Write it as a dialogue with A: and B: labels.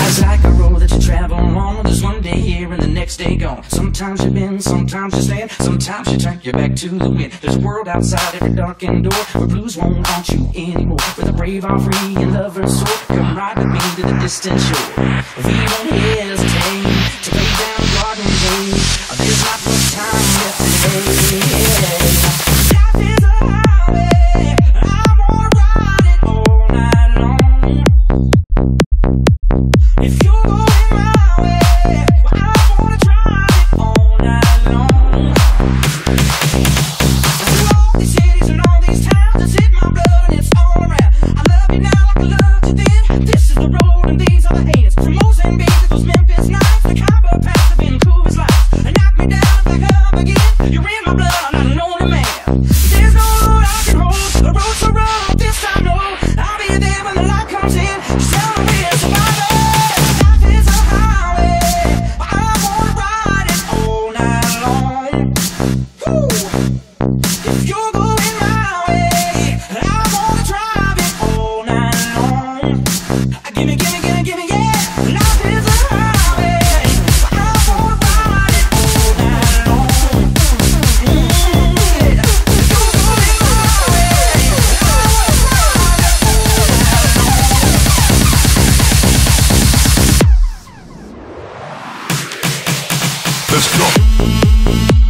A: Life's like a road that you travel on. There's one day here and the next day gone. Sometimes you bend, sometimes you stand, sometimes you turn your back to the wind. There's a world outside every darkened door where blues won't haunt you anymore. Where the brave are free and lovers soar. Come ride with me to the distant shore. We won't hesitate to lay down garden gate. There's not much time left today. Life is a highway, I wanna ride it all night long. If you're going my way, well, I wanna drive it all night long. Through all these cities and all these towns, it's hit my blood and it's all around. I love you now like I loved you then. This is the road and these are the hands. From Mozambique to those Memphis nights, the Cabo Pass to Vancouver's lights. And knock me down and back up again. You're in my blood, I'm not a lonely man. There's no road I can hold, the road's so rough, this I know. I'll be there when the light comes in. Just tell me we're survivors. Life is a highway, but I wanna ride it all night long. Woo. If you're going my way, I wanna drive it all night long. Gimme, gimme, gimme, gimme, yeah. Life is a highway, but I wanna ride it all night long. Yeah. If you're going my way, I wanna ride it all night long.
B: Let's go.